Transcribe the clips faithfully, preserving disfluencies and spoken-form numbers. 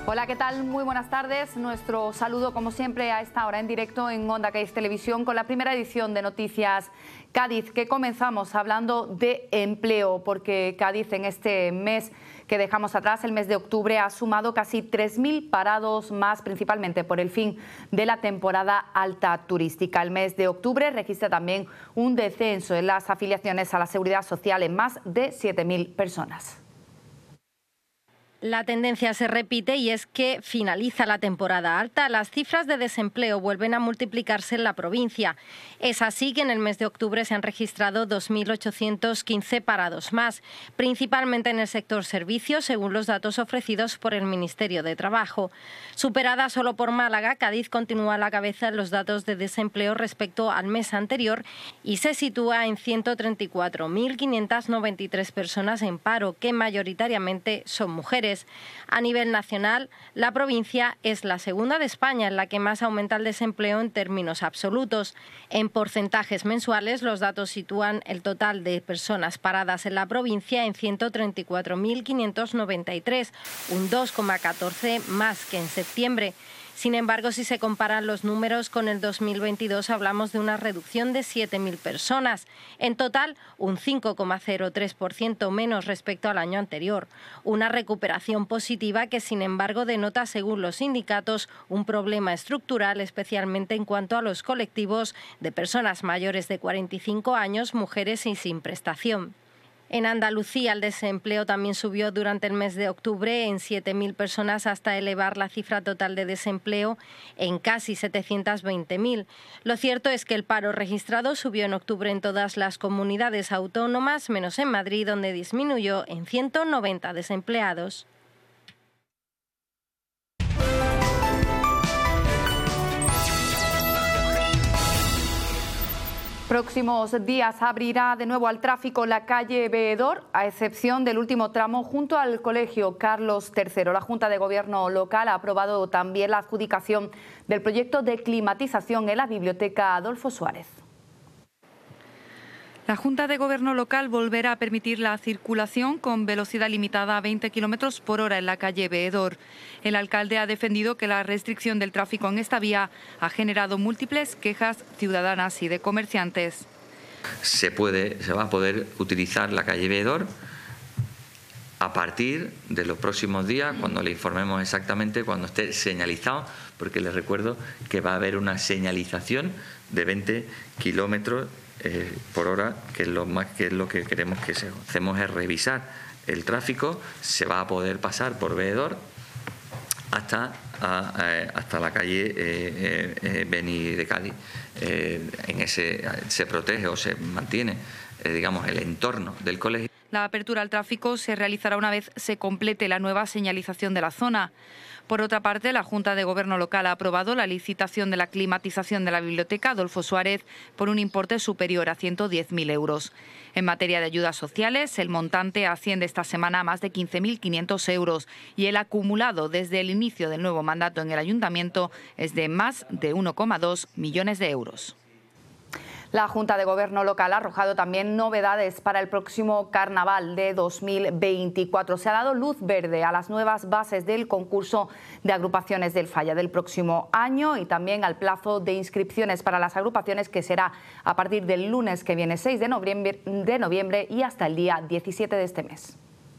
Hola, ¿qué tal? Muy buenas tardes. Nuestro saludo, como siempre, a esta hora en directo en Onda Cádiz Televisión con la primera edición de Noticias Cádiz, que comenzamos hablando de empleo, porque Cádiz en este mes que dejamos atrás, el mes de octubre, ha sumado casi tres mil parados más, principalmente por el fin de la temporada alta turística. El mes de octubre registra también un descenso en las afiliaciones a la Seguridad Social en más de siete mil personas. La tendencia se repite y es que finaliza la temporada alta. Las cifras de desempleo vuelven a multiplicarse en la provincia. Es así que en el mes de octubre se han registrado dos mil ochocientos quince parados más, principalmente en el sector servicios, según los datos ofrecidos por el Ministerio de Trabajo. Superada solo por Málaga, Cádiz continúa a la cabeza en los datos de desempleo respecto al mes anterior y se sitúa en ciento treinta y cuatro mil quinientas noventa y tres personas en paro, que mayoritariamente son mujeres. A nivel nacional, la provincia es la segunda de España en la que más aumenta el desempleo en términos absolutos. En porcentajes mensuales, los datos sitúan el total de personas paradas en la provincia en ciento treinta y cuatro mil quinientos noventa y tres, un dos coma catorce más que en septiembre. Sin embargo, si se comparan los números con el dos mil veintidós, hablamos de una reducción de siete mil personas. En total, un cinco coma cero tres por ciento menos respecto al año anterior. Una recuperación positiva que, sin embargo, denota, según los sindicatos, un problema estructural, especialmente en cuanto a los colectivos de personas mayores de cuarenta y cinco años, mujeres y sin prestación. En Andalucía el desempleo también subió durante el mes de octubre en siete mil personas hasta elevar la cifra total de desempleo en casi setecientos veinte mil. Lo cierto es que el paro registrado subió en octubre en todas las comunidades autónomas, menos en Madrid, donde disminuyó en ciento noventa desempleados. Próximos días abrirá de nuevo al tráfico la calle Veedor, a excepción del último tramo junto al Colegio Carlos tercero. La Junta de Gobierno local ha aprobado también la adjudicación del proyecto de climatización en la Biblioteca Adolfo Suárez. La Junta de Gobierno local volverá a permitir la circulación con velocidad limitada a veinte kilómetros por hora en la calle Veedor. El alcalde ha defendido que la restricción del tráfico en esta vía ha generado múltiples quejas ciudadanas y de comerciantes. Se puede, se va a poder utilizar la calle Veedor a partir de los próximos días, cuando le informemos exactamente, cuando esté señalizado, porque les recuerdo que va a haber una señalización de veinte kilómetros Eh, por hora, que es lo más que es lo que queremos que se, hacemos es revisar el tráfico. Se va a poder pasar por Veedor hasta a, a, hasta la calle eh, eh, Beni de Cádiz. Eh, en ese se protege o se mantiene eh, digamos el entorno del colegio. La apertura al tráfico se realizará una vez se complete la nueva señalización de la zona. Por otra parte, la Junta de Gobierno local ha aprobado la licitación de la climatización de la Biblioteca Adolfo Suárez por un importe superior a ciento diez mil euros. En materia de ayudas sociales, el montante asciende esta semana a más de quince mil quinientos euros y el acumulado desde el inicio del nuevo mandato en el Ayuntamiento es de más de uno coma dos millones de euros. La Junta de Gobierno local ha arrojado también novedades para el próximo Carnaval de dos mil veinticuatro. Se ha dado luz verde a las nuevas bases del concurso de agrupaciones del Falla del próximo año y también al plazo de inscripciones para las agrupaciones, que será a partir del lunes que viene, seis de noviembre, de noviembre y hasta el día diecisiete de este mes.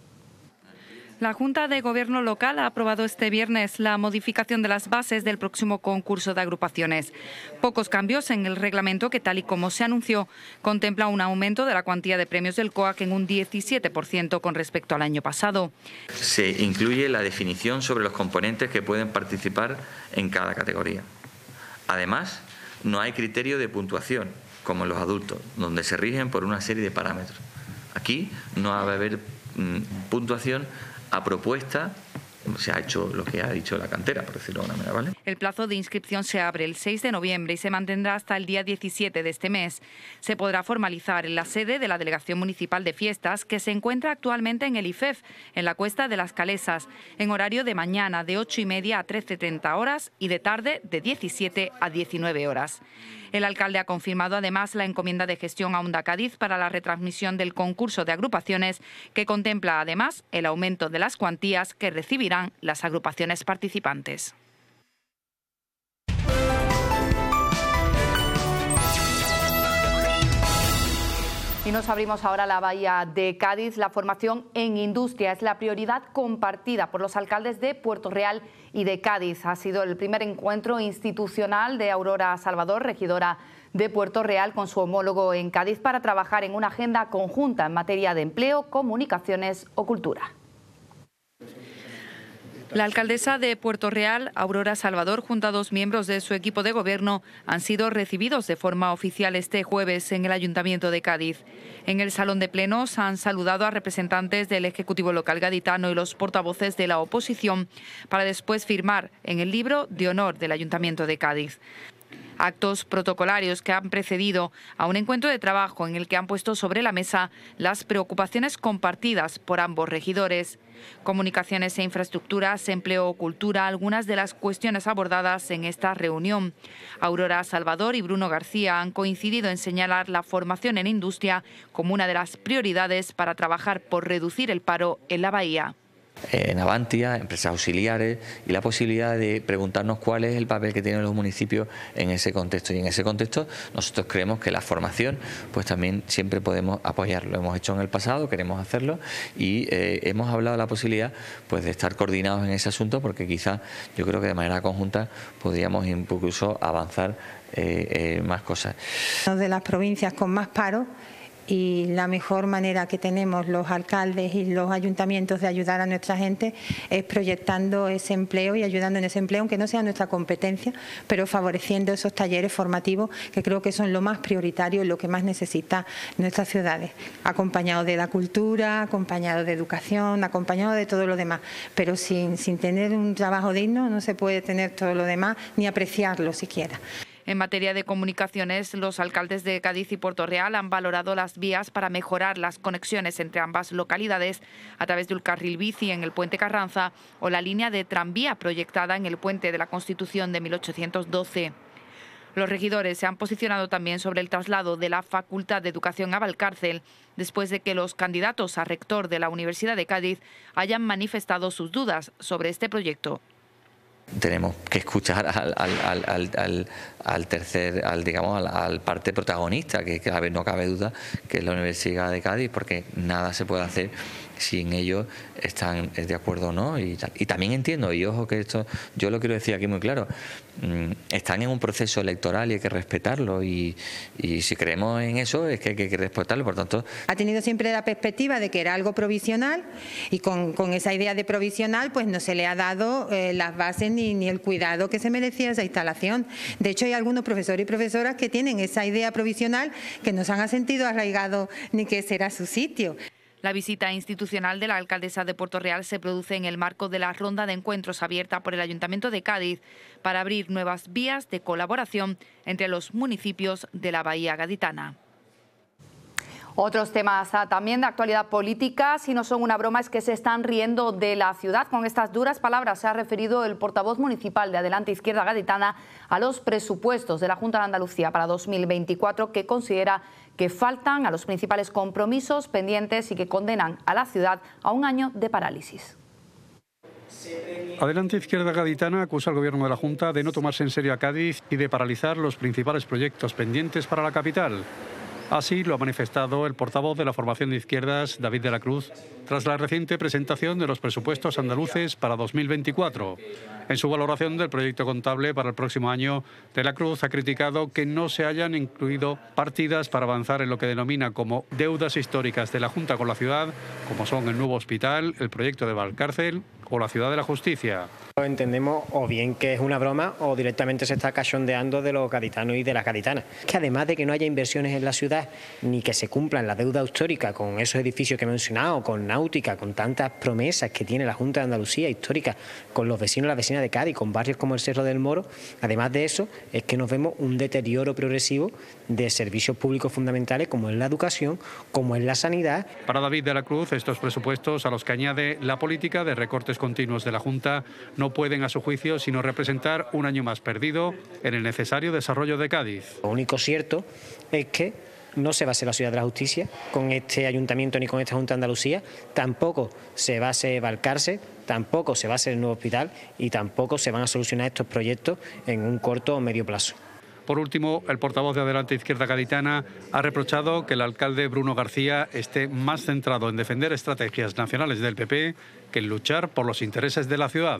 La Junta de Gobierno local ha aprobado este viernes la modificación de las bases del próximo concurso de agrupaciones. Pocos cambios en el reglamento que, tal y como se anunció, contempla un aumento de la cuantía de premios del COAC en un diecisiete por ciento con respecto al año pasado. Se incluye la definición sobre los componentes que pueden participar en cada categoría. Además, no hay criterio de puntuación, como en los adultos, donde se rigen por una serie de parámetros. Aquí no va a haber mmm, puntuación a propuesta. Se ha hecho lo que ha dicho la cantera, por decirlo de una manera, ¿vale? El plazo de inscripción se abre el seis de noviembre y se mantendrá hasta el día diecisiete de este mes. Se podrá formalizar en la sede de la Delegación Municipal de Fiestas, que se encuentra actualmente en el I F E F, en la Cuesta de las Calesas, en horario de mañana de ocho y media a trece treinta horas y de tarde de diecisiete a diecinueve horas. El alcalde ha confirmado además la encomienda de gestión a Onda Cádiz para la retransmisión del concurso de agrupaciones, que contempla además el aumento de las cuantías que recibirán esperan las agrupaciones participantes. Y nos abrimos ahora a la bahía de Cádiz. La formación en industria es la prioridad compartida por los alcaldes de Puerto Real y de Cádiz. Ha sido el primer encuentro institucional de Aurora Salvador, regidora de Puerto Real, con su homólogo en Cádiz para trabajar en una agenda conjunta en materia de empleo, comunicaciones o cultura. La alcaldesa de Puerto Real, Aurora Salvador, junto a dos miembros de su equipo de gobierno, han sido recibidos de forma oficial este jueves en el Ayuntamiento de Cádiz. En el Salón de Plenos han saludado a representantes del Ejecutivo local gaditano y los portavoces de la oposición para después firmar en el libro de honor del Ayuntamiento de Cádiz. Actos protocolarios que han precedido a un encuentro de trabajo en el que han puesto sobre la mesa las preocupaciones compartidas por ambos regidores. Comunicaciones e infraestructuras, empleo o cultura, algunas de las cuestiones abordadas en esta reunión. Aurora Salvador y Bruno García han coincidido en señalar la formación en industria como una de las prioridades para trabajar por reducir el paro en la bahía. En Avantia, empresas auxiliares y la posibilidad de preguntarnos cuál es el papel que tienen los municipios en ese contexto. Y en ese contexto nosotros creemos que la formación pues también siempre podemos apoyarlo. Lo hemos hecho en el pasado, queremos hacerlo y eh, hemos hablado de la posibilidad pues de estar coordinados en ese asunto, porque quizás yo creo que de manera conjunta podríamos incluso avanzar eh, eh, más cosas. De las provincias con más paro. Y la mejor manera que tenemos los alcaldes y los ayuntamientos de ayudar a nuestra gente es proyectando ese empleo y ayudando en ese empleo, aunque no sea nuestra competencia, pero favoreciendo esos talleres formativos que creo que son lo más prioritario y lo que más necesitan nuestras ciudades, acompañado de la cultura, acompañado de educación, acompañado de todo lo demás, pero sin, sin tener un trabajo digno no se puede tener todo lo demás ni apreciarlo siquiera. En materia de comunicaciones, los alcaldes de Cádiz y Puerto Real han valorado las vías para mejorar las conexiones entre ambas localidades a través del carril bici en el puente Carranza o la línea de tranvía proyectada en el puente de la Constitución de mil ochocientos doce. Los regidores se han posicionado también sobre el traslado de la Facultad de Educación a Valcárcel, después de que los candidatos a rector de la Universidad de Cádiz hayan manifestado sus dudas sobre este proyecto. Tenemos que escuchar al, al, al, al, al tercer, al digamos, al, al parte protagonista, que, que a ver, no cabe duda que es la Universidad de Cádiz, porque nada se puede hacer si en ellos están de acuerdo o no. Y, y también entiendo, y ojo que esto, yo lo quiero decir aquí muy claro, están en un proceso electoral y hay que respetarlo, y, y si creemos en eso es que hay que respetarlo, por tanto. Ha tenido siempre la perspectiva de que era algo provisional y con, con esa idea de provisional pues no se le ha dado eh, las bases ni, ni el cuidado que se merecía esa instalación. De hecho hay algunos profesores y profesoras que tienen esa idea provisional que no se han sentido arraigados ni que será su sitio. La visita institucional de la alcaldesa de Puerto Real se produce en el marco de la ronda de encuentros abierta por el Ayuntamiento de Cádiz para abrir nuevas vías de colaboración entre los municipios de la bahía gaditana. Otros temas ah, también de actualidad política, si no son una broma, es que se están riendo de la ciudad. Con estas duras palabras se ha referido el portavoz municipal de Adelante Izquierda Gaditana a los presupuestos de la Junta de Andalucía para dos mil veinticuatro, que considera que faltan a los principales compromisos pendientes y que condenan a la ciudad a un año de parálisis. Adelante Izquierda Gaditana acusa al Gobierno de la Junta de no tomarse en serio a Cádiz y de paralizar los principales proyectos pendientes para la capital. Así lo ha manifestado el portavoz de la formación de izquierdas, David de la Cruz, tras la reciente presentación de los presupuestos andaluces para dos mil veinticuatro. En su valoración del proyecto contable para el próximo año, de la Cruz ha criticado que no se hayan incluido partidas para avanzar en lo que denomina como deudas históricas de la Junta con la ciudad, como son el nuevo hospital, el proyecto de Valcárcel o la Ciudad de la Justicia. Entendemos o bien que es una broma o directamente se está cachondeando de los gaditanos y de las gaditanas. Que además de que no haya inversiones en la ciudad ni que se cumplan la deuda histórica con esos edificios que he mencionado, con náutica, con tantas promesas que tiene la Junta de Andalucía histórica, con los vecinos y las vecinas de Cádiz, con barrios como el Cerro del Moro, además de eso es que nos vemos un deterioro progresivo de servicios públicos fundamentales como es la educación, como es la sanidad. Para David de la Cruz, estos presupuestos, a los que añade la política de recortes continuos de la Junta, no pueden, a su juicio, sino representar un año más perdido en el necesario desarrollo de Cádiz. Lo único cierto es que no se va a ser la ciudad de la justicia con este ayuntamiento ni con esta Junta de Andalucía, tampoco se va a ser Valcárcel, tampoco se va a hacer el nuevo hospital y tampoco se van a solucionar estos proyectos en un corto o medio plazo. Por último, el portavoz de Adelante Izquierda Gaditana ha reprochado que el alcalde Bruno García esté más centrado en defender estrategias nacionales del P P que en luchar por los intereses de la ciudad.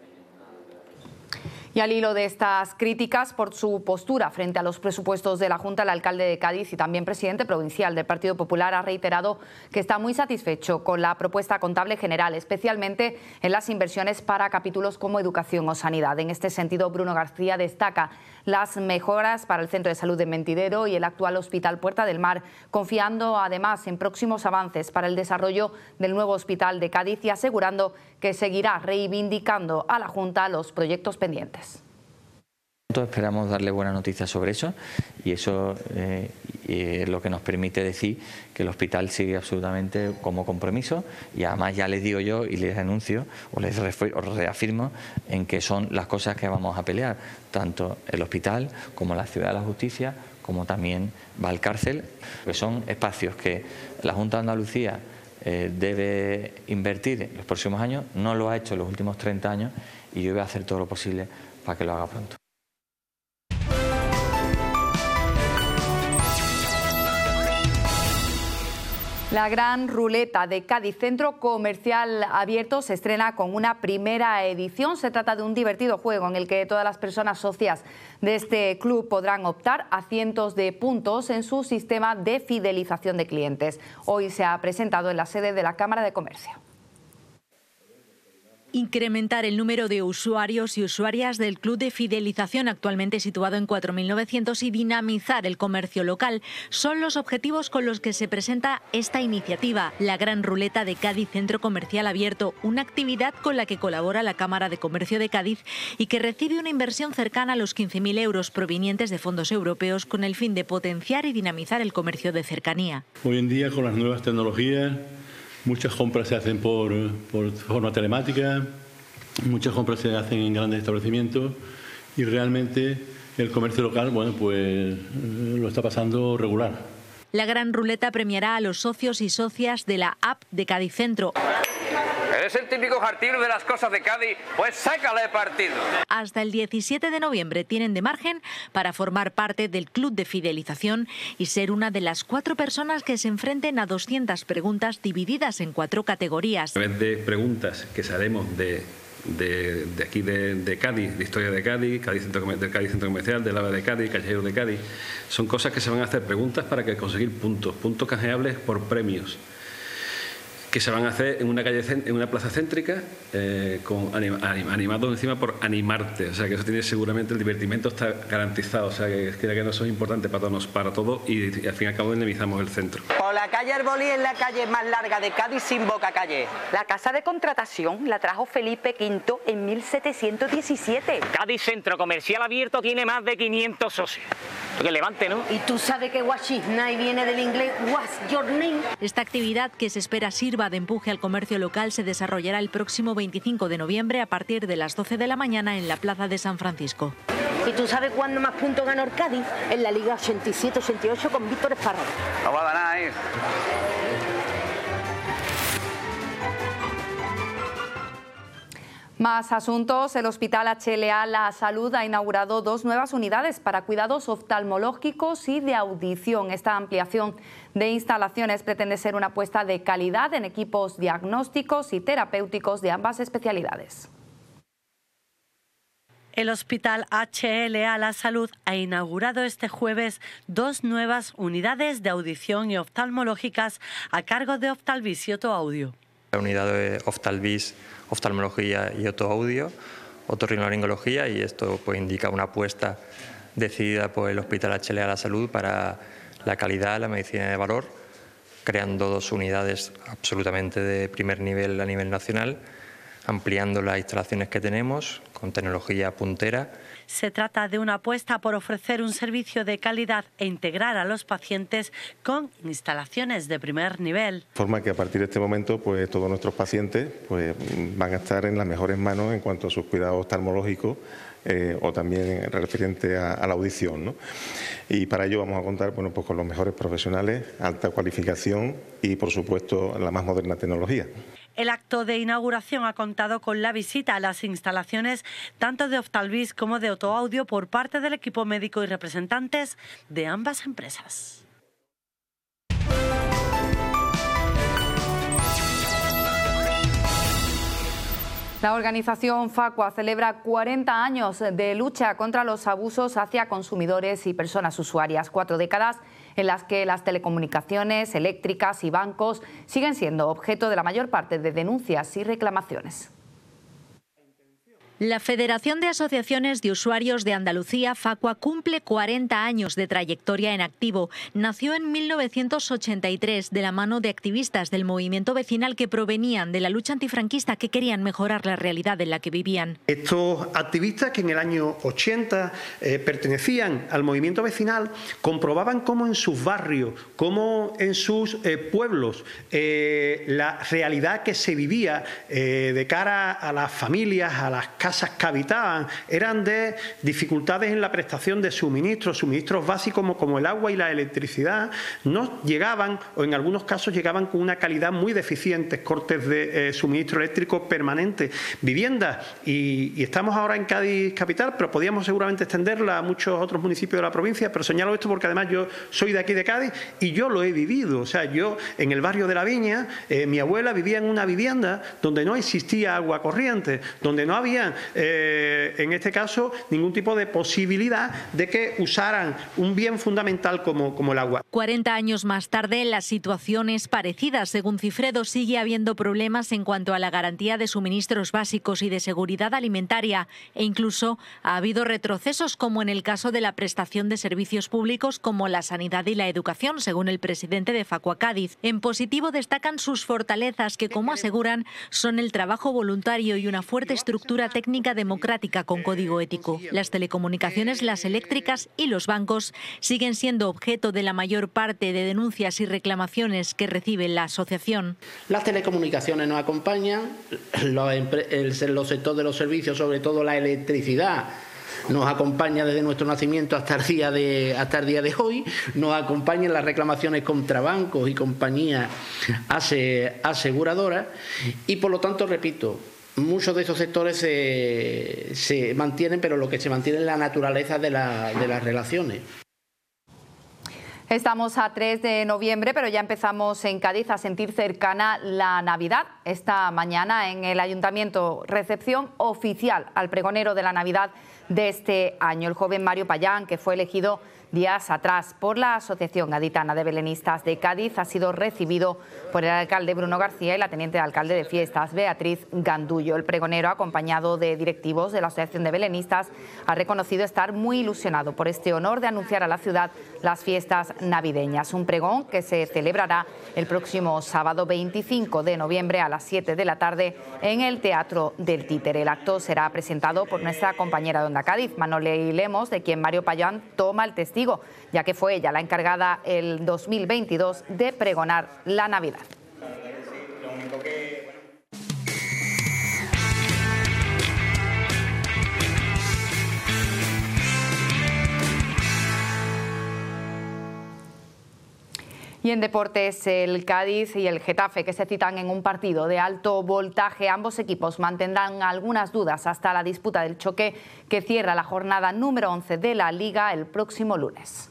Y al hilo de estas críticas por su postura frente a los presupuestos de la Junta, el alcalde de Cádiz y también presidente provincial del Partido Popular ha reiterado que está muy satisfecho con la propuesta contable general, especialmente en las inversiones para capítulos como educación o sanidad. En este sentido, Bruno García destaca las mejoras para el Centro de Salud de Mentidero y el actual Hospital Puerta del Mar, confiando además en próximos avances para el desarrollo del nuevo hospital de Cádiz y asegurando que seguirá reivindicando a la Junta los proyectos pendientes. Esperamos darle buenas noticias sobre eso y eso eh, y es lo que nos permite decir que el hospital sigue absolutamente como compromiso y además ya les digo yo y les anuncio o les reafirmo en que son las cosas que vamos a pelear, tanto el hospital como la Ciudad de la Justicia, como también Valcárcel, que son espacios que la Junta de Andalucía eh, debe invertir en los próximos años, no lo ha hecho en los últimos treinta años y yo voy a hacer todo lo posible para que lo haga pronto. La Gran Ruleta de Cádiz Centro Comercial Abierto se estrena con una primera edición. Se trata de un divertido juego en el que todas las personas socias de este club podrán optar a cientos de puntos en su sistema de fidelización de clientes. Hoy se ha presentado en la sede de la Cámara de Comercio. Incrementar el número de usuarios y usuarias del club de fidelización, actualmente situado en cuatro mil novecientos, y dinamizar el comercio local son los objetivos con los que se presenta esta iniciativa, la Gran Ruleta de Cádiz Centro Comercial Abierto, una actividad con la que colabora la Cámara de Comercio de Cádiz y que recibe una inversión cercana a los quince mil euros provenientes de fondos europeos con el fin de potenciar y dinamizar el comercio de cercanía. Hoy en día, con las nuevas tecnologías, muchas compras se hacen por, por forma telemática, muchas compras se hacen en grandes establecimientos y realmente el comercio local, bueno, pues lo está pasando regular. La Gran Ruleta premiará a los socios y socias de la app de Cádiz Centro. ¿Eres el típico jartiro de las cosas de Cádiz? Pues sácale partido. Hasta el diecisiete de noviembre tienen de margen para formar parte del club de fidelización y ser una de las cuatro personas que se enfrenten a doscientas preguntas divididas en cuatro categorías. A través de preguntas que haremos de, de, de aquí de, de Cádiz, de historia de Cádiz, Cádiz Centro, del Cádiz Centro Comercial, del AVE de Cádiz, Callejeros de Cádiz, son cosas que se van a hacer preguntas para que conseguir puntos, puntos canjeables por premios, que se van a hacer en una calle, en una plaza céntrica, eh, con anima, animado encima por animarte, o sea que eso tiene seguramente el divertimento está garantizado, o sea que creo que no eso es importante para todos, para todos y, y al fin y al cabo dinamizamos el centro. Por la calle Arbolí es la calle más larga de Cádiz sin boca calle. La casa de contratación la trajo Felipe quinto en mil setecientos diecisiete. Cádiz Centro Comercial Abierto tiene más de quinientos socios. Que levante, ¿no? ¿Y tú sabes que What's His Name viene del inglés What's Your Name? Esta actividad, que se espera sirva de empuje al comercio local, se desarrollará el próximo veinticinco de noviembre a partir de las doce de la mañana en la Plaza de San Francisco. ¿Y tú sabes cuándo más puntos ganó el Cádiz? En la Liga ochenta y siete ochenta y ocho con Víctor Esparra. No va a ganar, ¿eh? Más asuntos. El Hospital H L A La Salud ha inaugurado dos nuevas unidades para cuidados oftalmológicos y de audición. Esta ampliación de instalaciones pretende ser una apuesta de calidad en equipos diagnósticos y terapéuticos de ambas especialidades. El Hospital H L A La Salud ha inaugurado este jueves dos nuevas unidades de audición y oftalmológicas a cargo de Oftalvis y Otto Audio. La unidad de Oftalvis, oftalmología y otoaudio, otorrinolaringología, y esto pues indica una apuesta decidida por el Hospital H L A La Salud para la calidad, la medicina de valor, creando dos unidades absolutamente de primer nivel a nivel nacional, ampliando las instalaciones que tenemos con tecnología puntera. Se trata de una apuesta por ofrecer un servicio de calidad e integrar a los pacientes con instalaciones de primer nivel. De forma que a partir de este momento pues todos nuestros pacientes pues, van a estar en las mejores manos en cuanto a sus cuidados oftalmológicos eh, o también referente a, a la audición, ¿no? Y para ello vamos a contar bueno, pues con los mejores profesionales, alta cualificación y por supuesto la más moderna tecnología. El acto de inauguración ha contado con la visita a las instalaciones tanto de Oftalvis como de Otoaudio por parte del equipo médico y representantes de ambas empresas. La organización Facua celebra cuarenta años de lucha contra los abusos hacia consumidores y personas usuarias, cuatro décadas en las que las telecomunicaciones, eléctricas y bancos siguen siendo objeto de la mayor parte de denuncias y reclamaciones. La Federación de Asociaciones de Usuarios de Andalucía, Facua, cumple cuarenta años de trayectoria en activo. Nació en mil novecientos ochenta y tres de la mano de activistas del movimiento vecinal que provenían de la lucha antifranquista, que querían mejorar la realidad en la que vivían. Estos activistas, que en el año ochenta eh, pertenecían al movimiento vecinal, comprobaban cómo en sus barrios, cómo en sus eh, pueblos, eh, la realidad que se vivía eh, de cara a las familias, a las casas que habitaban, eran de dificultades en la prestación de suministros, suministros básicos como, como el agua y la electricidad, no llegaban, o en algunos casos llegaban con una calidad muy deficiente, cortes de eh, suministro eléctrico permanente, viviendas, y, y estamos ahora en Cádiz capital, pero podíamos seguramente extenderla a muchos otros municipios de la provincia, pero señalo esto porque además yo soy de aquí de Cádiz y yo lo he vivido. O sea, yo en el barrio de La Viña, eh, mi abuela vivía en una vivienda donde no existía agua corriente, donde no había Eh, en este caso, ningún tipo de posibilidad de que usaran un bien fundamental como, como el agua. cuarenta años más tarde, la situación es parecida. Según Cifredo, sigue habiendo problemas en cuanto a la garantía de suministros básicos y de seguridad alimentaria, e incluso ha habido retrocesos, como en el caso de la prestación de servicios públicos como la sanidad y la educación, según el presidente de Facua Cádiz. En positivo destacan sus fortalezas, que, como aseguran, son el trabajo voluntario y una fuerte estructura técnica democrática con código ético. Las telecomunicaciones, las eléctricas y los bancos siguen siendo objeto de la mayor parte de denuncias y reclamaciones que recibe la asociación. Las telecomunicaciones nos acompañan, los, el, los sectores de los servicios, sobre todo la electricidad, nos acompaña desde nuestro nacimiento hasta el día de, hasta el día de hoy, nos acompañan las reclamaciones contra bancos y compañías ase, aseguradoras, y por lo tanto, repito, muchos de esos sectores se, se mantienen, pero lo que se mantiene es la naturaleza de, la, de las relaciones. Estamos a tres de noviembre, pero ya empezamos en Cádiz a sentir cercana la Navidad. Esta mañana en el Ayuntamiento, recepción oficial al pregonero de la Navidad de este año, el joven Mario Payán, que fue elegido días atrás por la Asociación Gaditana de Belenistas de Cádiz. Ha sido recibido por el alcalde Bruno García y la teniente de alcalde de Fiestas, Beatriz Gandullo. El pregonero, acompañado de directivos de la Asociación de Belenistas, ha reconocido estar muy ilusionado por este honor de anunciar a la ciudad las fiestas navideñas. Un pregón que se celebrará el próximo sábado veinticinco de noviembre a las siete de la tarde en el Teatro del Títere. El acto será presentado por nuestra compañera de Onda Cádiz, Manoli Lemos, de quien Mario Payán toma el testigo, ya que fue ella la encargada el dos mil veintidós de pregonar la Navidad. Y en deportes, el Cádiz y el Getafe, que se citan en un partido de alto voltaje. Ambos equipos mantendrán algunas dudas hasta la disputa del choque que cierra la jornada número once de la Liga el próximo lunes.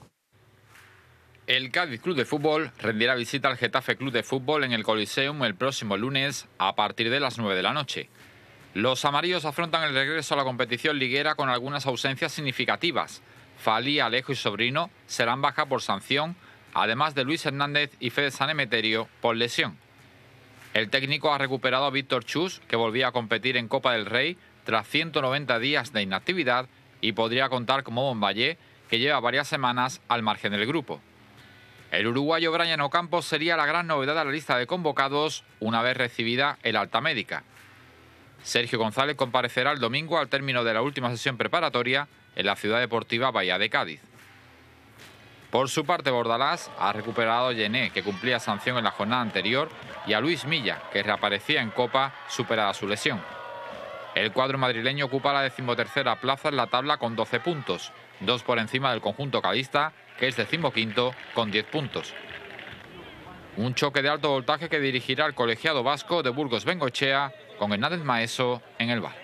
El Cádiz Club de Fútbol rendirá visita al Getafe Club de Fútbol en el Coliseum el próximo lunes a partir de las nueve de la noche. Los amarillos afrontan el regreso a la competición liguera con algunas ausencias significativas. Fali, Alejo y Sobrino serán baja por sanción, además de Luis Hernández y Fede San Emeterio por lesión. El técnico ha recuperado a Víctor Chus, que volvía a competir en Copa del Rey tras ciento noventa días de inactividad, y podría contar con Bombayé, que lleva varias semanas al margen del grupo. El uruguayo Brian Ocampos sería la gran novedad de la lista de convocados una vez recibida el alta médica. Sergio González comparecerá el domingo al término de la última sesión preparatoria en la ciudad deportiva Bahía de Cádiz. Por su parte, Bordalás ha recuperado a Yené, que cumplía sanción en la jornada anterior, y a Luis Milla, que reaparecía en Copa superada su lesión. El cuadro madrileño ocupa la decimotercera plaza en la tabla con doce puntos, dos por encima del conjunto cadista, que es decimoquinto con diez puntos. Un choque de alto voltaje que dirigirá el colegiado vasco de Burgos Bengoechea con Hernández Maeso en el bar.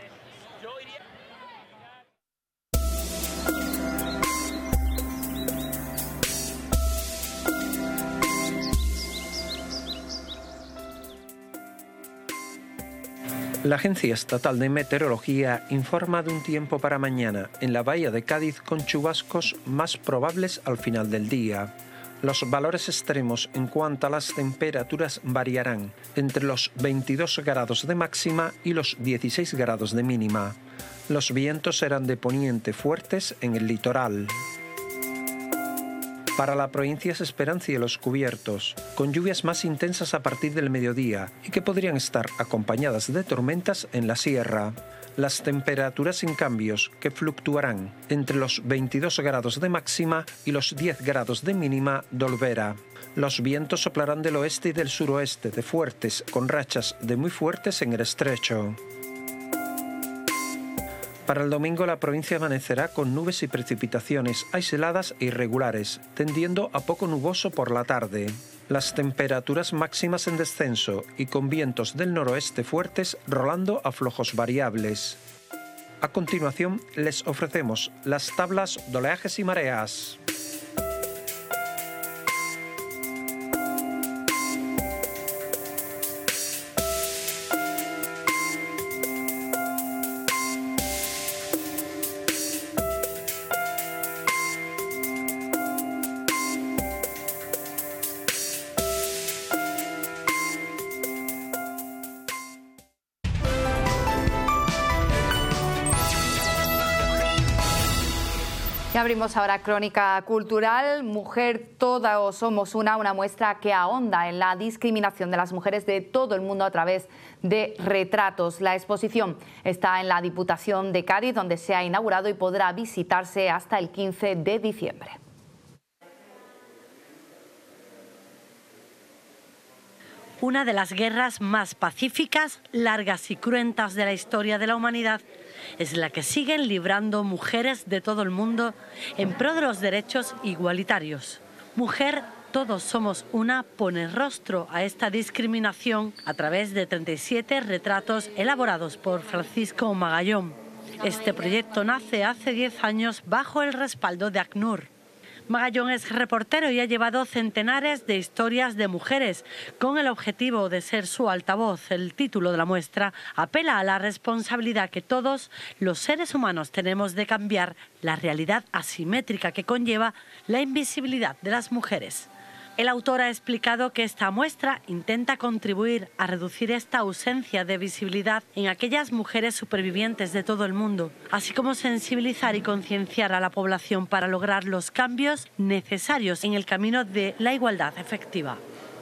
La Agencia Estatal de Meteorología informa de un tiempo para mañana en la bahía de Cádiz con chubascos más probables al final del día. Los valores extremos en cuanto a las temperaturas variarán entre los veintidós grados de máxima y los dieciséis grados de mínima. Los vientos serán de poniente fuertes en el litoral. Para la provincia se esperan cielos cubiertos, con lluvias más intensas a partir del mediodía y que podrían estar acompañadas de tormentas en la sierra. Las temperaturas sin cambios, que fluctuarán entre los veintidós grados de máxima y los diez grados de mínima de Olvera. Los vientos soplarán del oeste y del suroeste de fuertes, con rachas de muy fuertes en el estrecho. Para el domingo la provincia amanecerá con nubes y precipitaciones aisladas e irregulares, tendiendo a poco nuboso por la tarde. Las temperaturas máximas en descenso y con vientos del noroeste fuertes rolando a flojos variables. A continuación les ofrecemos las tablas de oleajes y mareas. Y abrimos ahora Crónica Cultural. Mujer, todos somos una, una muestra que ahonda en la discriminación de las mujeres de todo el mundo a través de retratos. La exposición está en la Diputación de Cádiz, donde se ha inaugurado y podrá visitarse hasta el quince de diciembre. Una de las guerras más pacíficas, largas y cruentas de la historia de la humanidad es la que siguen librando mujeres de todo el mundo en pro de los derechos igualitarios. Mujer, todos somos una, pone rostro a esta discriminación a través de treinta y siete retratos elaborados por Francisco Magallón. Este proyecto nace hace diez años bajo el respaldo de ACNUR. Magallón es reportero y ha llevado centenares de historias de mujeres con el objetivo de ser su altavoz. El título de la muestra apela a la responsabilidad que todos los seres humanos tenemos de cambiar la realidad asimétrica que conlleva la invisibilidad de las mujeres. El autor ha explicado que esta muestra intenta contribuir a reducir esta ausencia de visibilidad en aquellas mujeres supervivientes de todo el mundo, así como sensibilizar y concienciar a la población para lograr los cambios necesarios en el camino de la igualdad efectiva.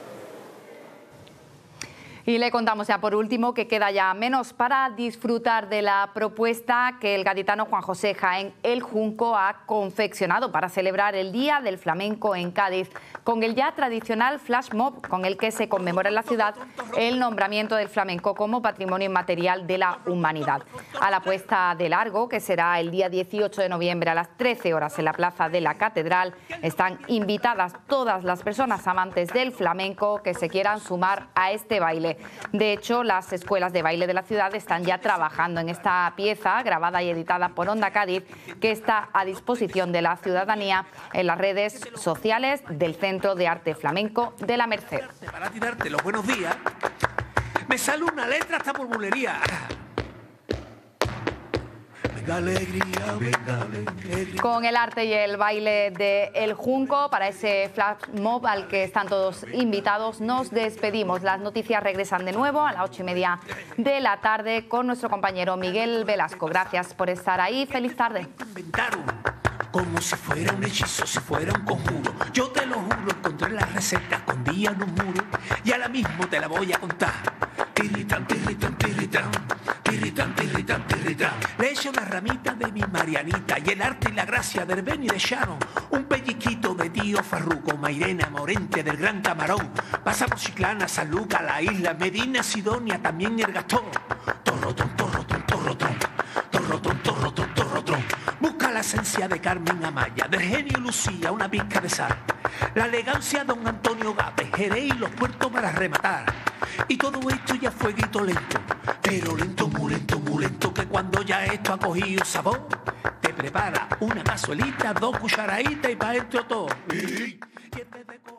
Y le contamos ya por último que queda ya menos para disfrutar de la propuesta que el gaditano Juan José Jaén El Junco ha confeccionado para celebrar el Día del Flamenco en Cádiz, con el ya tradicional flash mob con el que se conmemora en la ciudad el nombramiento del flamenco como Patrimonio Inmaterial de la Humanidad. A la puesta de largo, que será el día dieciocho de noviembre a las trece horas en la Plaza de la Catedral, están invitadas todas las personas amantes del flamenco que se quieran sumar a este baile. De hecho, las escuelas de baile de la ciudad están ya trabajando en esta pieza, grabada y editada por Onda Cádiz, que está a disposición de la ciudadanía en las redes sociales del Centro de Arte Flamenco de la Merced. Para tirarte los buenos días, me sale una letra hasta por bulería. Venga alegría, venga alegría. Con el arte y el baile de El Junco, para ese flash mob al que están todos invitados, nos despedimos. Las noticias regresan de nuevo a las ocho y media de la tarde con nuestro compañero Miguel Velasco. Gracias por estar ahí. Feliz tarde. Como si fuera un hechizo, si fuera un conjuro. Yo te lo juro, encontré la receta escondida en un muro y ahora mismo te la voy a contar. Tiritan, tiritan, tiritan, tiritan. tirritán, tirritán. Le echo la ramita de mi Marianita y el arte y la gracia del Beni de Sharon. Un pellizquito de tío Farruco, Mairena, Morente del Gran Camarón. Pasamos Chiclana, San Lucas, la isla, Medina, Sidonia, también el Gastón. Torrotón, torrotón, torrotón, torrotón, torrotón, torrotón. Busca la esencia de Carmen Amaya, del genio Lucía, una pizca de sal. La elegancia de don Antonio Gape, Jerez y los puertos para rematar. Y todo esto ya fueguito lento, pero lento, muy lento, muy lento, que cuando ya esto ha cogido sabor, te prepara una cazuelita, dos cucharaditas y pa' dentro todo. Y en vez de